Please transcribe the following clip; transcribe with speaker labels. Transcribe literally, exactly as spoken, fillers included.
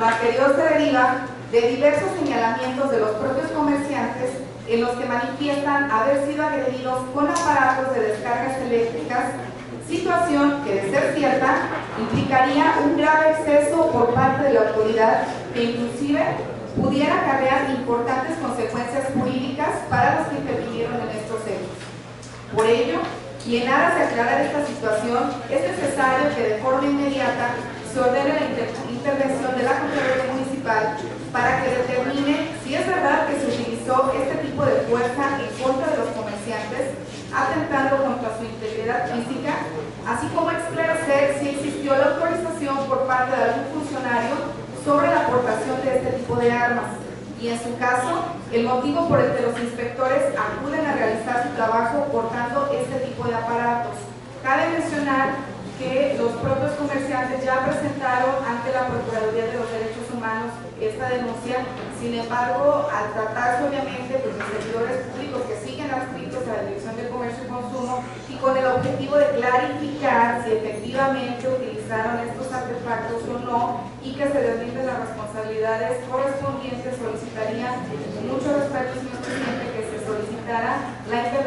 Speaker 1: Lo anterior se deriva de diversos señalamientos de los propios comerciantes en los que manifiestan haber sido agredidos con aparatos de descargas eléctricas, situación que, de ser cierta, implicaría un grave exceso por parte de la autoridad que inclusive pudiera acarrear importantes consecuencias jurídicas para los que intervinieron en estos hechos. Por ello, y en aras de aclarar esta situación, es necesario que de forma inmediata se ordene la inter intervención de la Contraloría Municipal para que determine si es verdad que se utilizó este tipo de fuerza en contra de los comerciantes, atentando contra su integridad física, así como esclarecer si existió la autorización por parte de algún funcionario sobre la aportación de este tipo de armas y, en su caso, el motivo por el que los inspectores acuden a realizar su trabajo portando este tipo de aparatos. Cabe mencionar que los propios comerciantes ya presentaron ante la Procuraduría de los Derechos Humanos esta denuncia. Sin embargo, al tratarse obviamente pues, de servidores públicos que siguen adscritos a la Dirección de Comercio y Consumo y con el objetivo de clarificar si efectivamente utilizaron estos artefactos o no y que se deslinden las responsabilidades correspondientes, solicitaría con mucho respeto, señor presidente, que se solicitara la intervención